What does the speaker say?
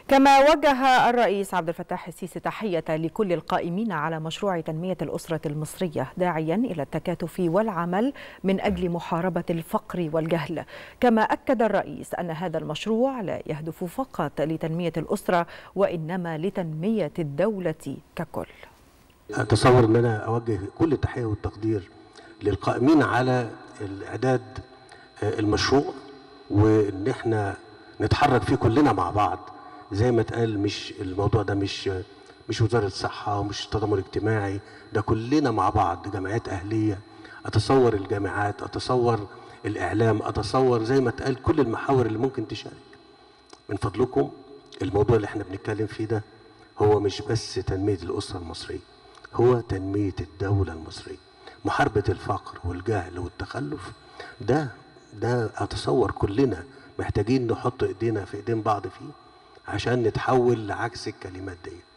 كما وجه الرئيس عبد الفتاح السيسي تحية لكل القائمين على مشروع تنمية الأسرة المصرية، داعيا إلى التكاتف والعمل من أجل محاربة الفقر والجهل. كما أكد الرئيس أن هذا المشروع لا يهدف فقط لتنمية الأسرة وإنما لتنمية الدولة ككل. أتصور أن أنا أوجه كل التحية والتقدير للقائمين على الإعداد المشروع، وإن احنا نتحرك فيه كلنا مع بعض. زي ما اتقال، مش الموضوع ده مش وزارة الصحة ومش التضامن الاجتماعي، ده كلنا مع بعض، جمعيات أهلية، أتصور الجامعات، أتصور الإعلام، أتصور زي ما اتقال كل المحاور اللي ممكن تشارك. من فضلكم، الموضوع اللي احنا بنتكلم فيه ده هو مش بس تنمية الأسرة المصرية، هو تنمية الدولة المصرية. محاربة الفقر والجهل والتخلف ده أتصور كلنا محتاجين نحط ايدينا في ايدين بعض فيه عشان نتحول لعكس الكلمات دي.